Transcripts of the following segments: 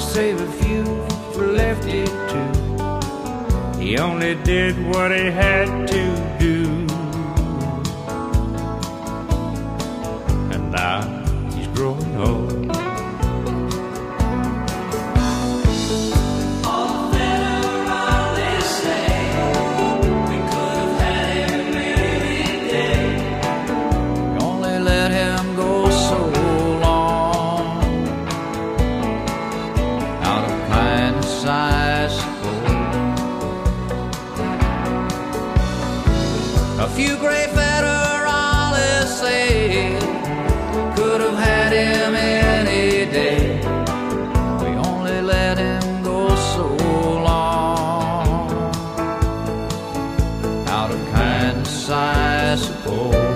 save a few for Lefty too. He only did what he had to do, and now he's growing old. A few gray federalists say could have had him any day. We only let him go so long, out of kindness, I suppose.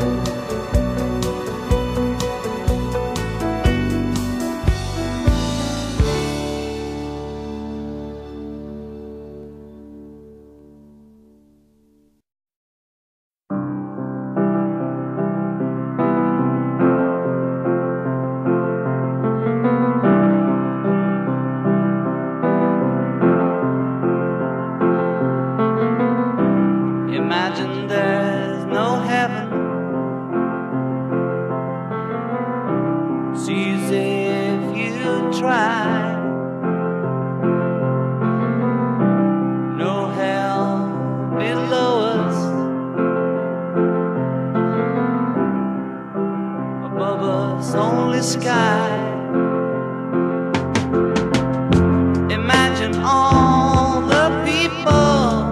Imagine there's no heaven. It's easy if you try. No hell below us, above us only sky. Imagine all the people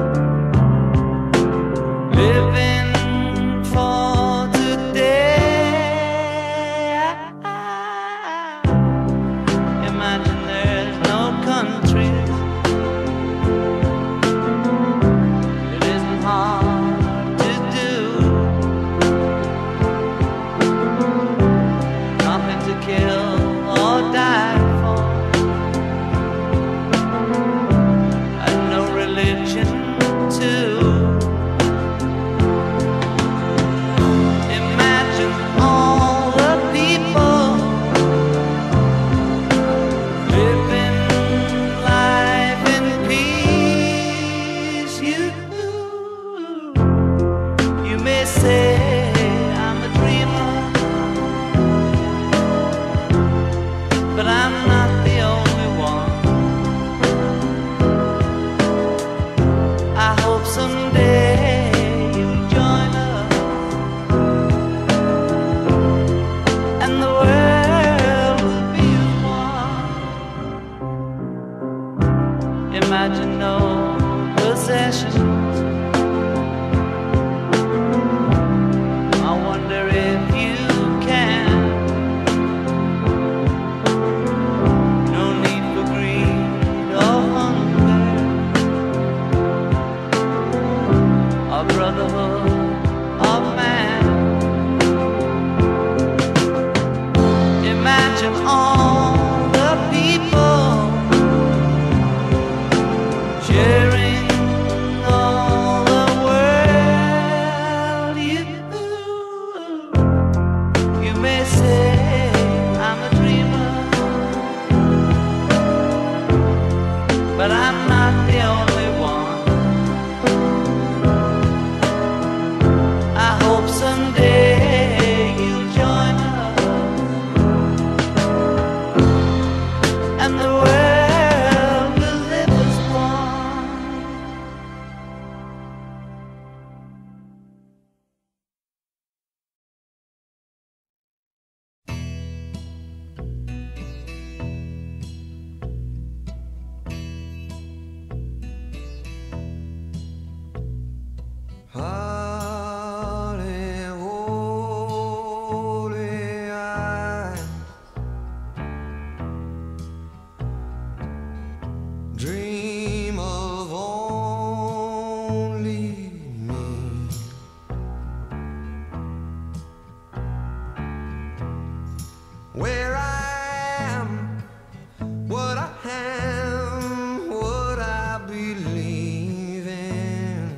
living for today. Imagine there's no countries. It isn't hard to do. Nothing to kill or die for, and no religion too. But I'm not the only one. I hope someday you'll join us, and the world will be as one. Imagine no possessions. I wonder if you can. Brotherhood of man. Imagine all the people sharing all the world. You may say I'm a dreamer, but I'm not the only one. Someday you'll join us, and the world will live as one. Dream of only me. Where I am, what I am, what I believe in.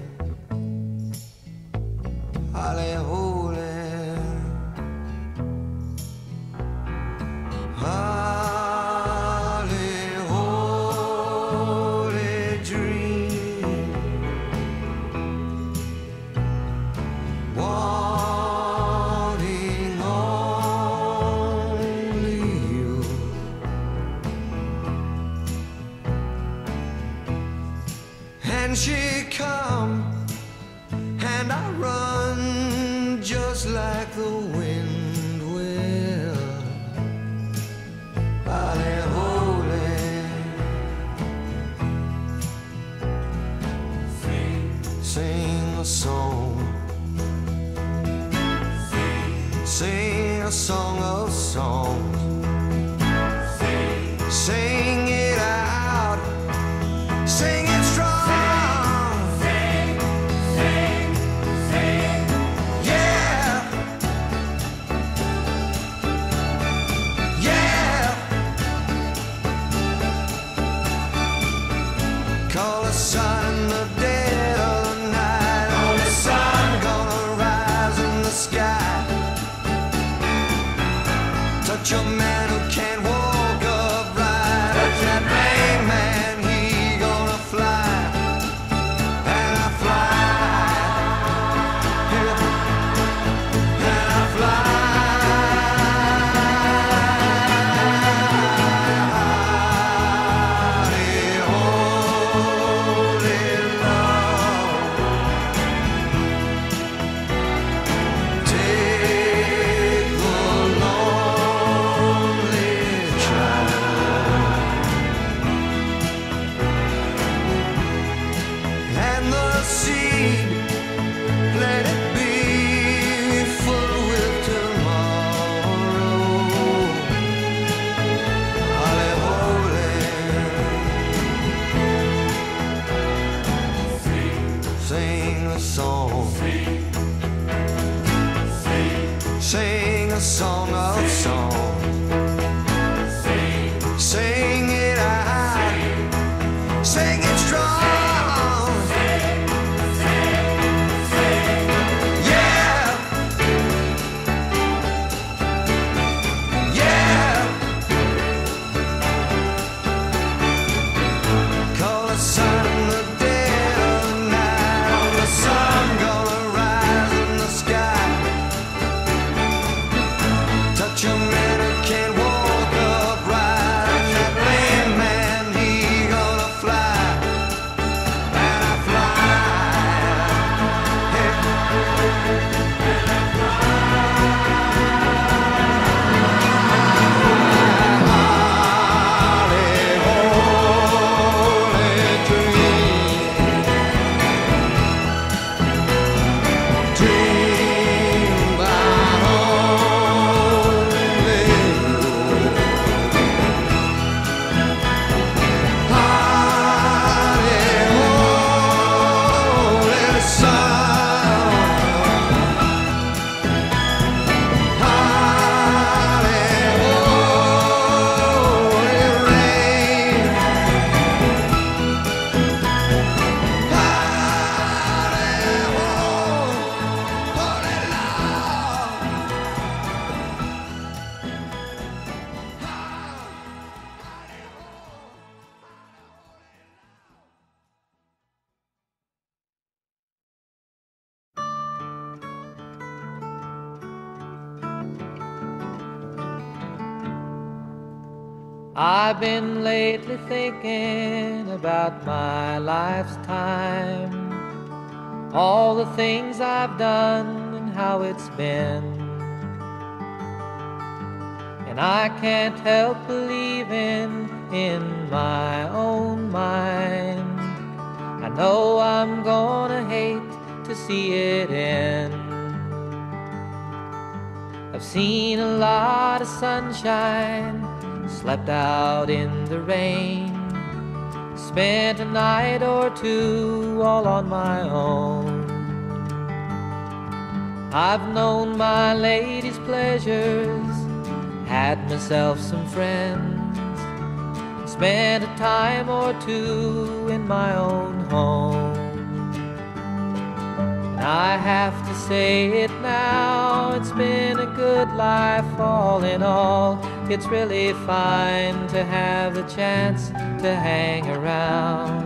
Holly, holy. Holly, Then she come and I run just like the wind will. Holly, holy, sing a song, sing a song of songs, sing it out, sing it strong. Call the sun in the dead of the night. Oh, the sun gonna rise in the sky. Touch a man who can't walk upright. Touch that rain man, he gonna fly. And I fly, and I fly. Let it be full with tomorrow. Holly, holy, sing a song, sing a song of songs, sing it out, sing it strong. I've been lately thinking about my life's time, all the things I've done and how it's been. And I can't help believing in my own mind. I know I'm gonna hate to see it end. I've seen a lot of sunshine, slept out in the rain, spent a night or two all on my own. I've known my lady's pleasures, had myself some friends, spent a time or two in my own home. And I have to say it now, it's been a good life all in all. It's really fine to have the chance to hang around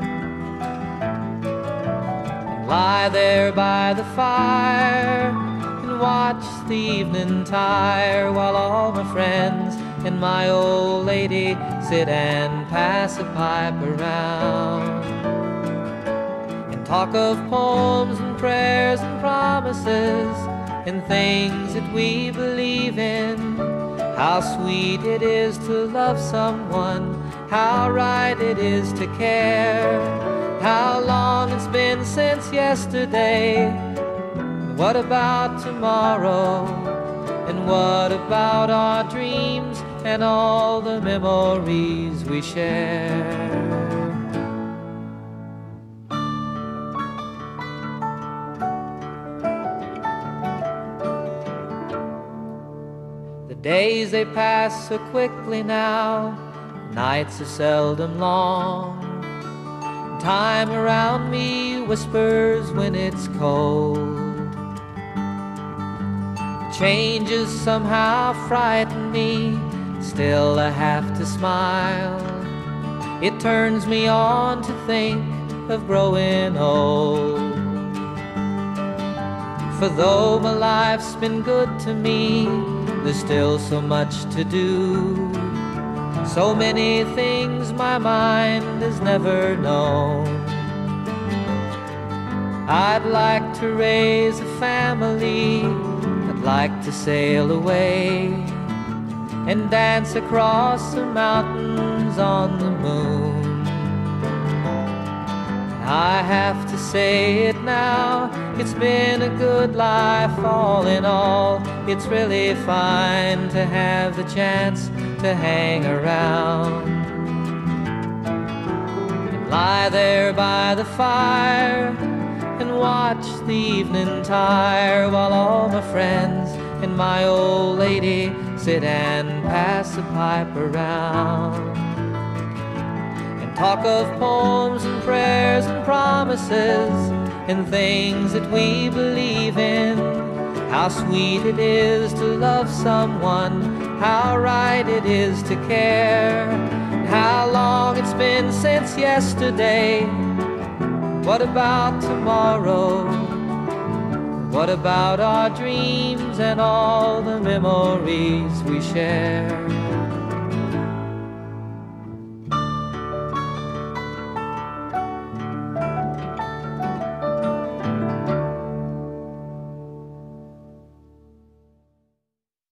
and lie there by the fire and watch the evening tire, while all my friends and my old lady sit and pass a pipe around. talk of poems and prayers and promises and things that we believe in. How sweet it is to love someone, how right it is to care. How long it's been since yesterday. What about tomorrow? And what about our dreams and all the memories we share? The days they pass so quickly now, nights are seldom long. Time around me whispers when it's cold. Changes somehow frighten me, still I have to smile. It turns me on to think of growing old. For though my life's been good to me, there's still so much to do. So many things my mind has never known. I'd like to raise a family, I'd like to sail away and dance across the mountains on the moon. I have to say it now, it's been a good life all in all. It's really fine to have the chance to hang around and lie there by the fire and watch the evening tire, while all my friends and my old lady sit and pass the pipe around and talk of poems and prayers and promises and things that we believe in. How sweet it is to love someone, how right it is to care. How long it's been since yesterday. What about tomorrow? What about our dreams and all the memories we share?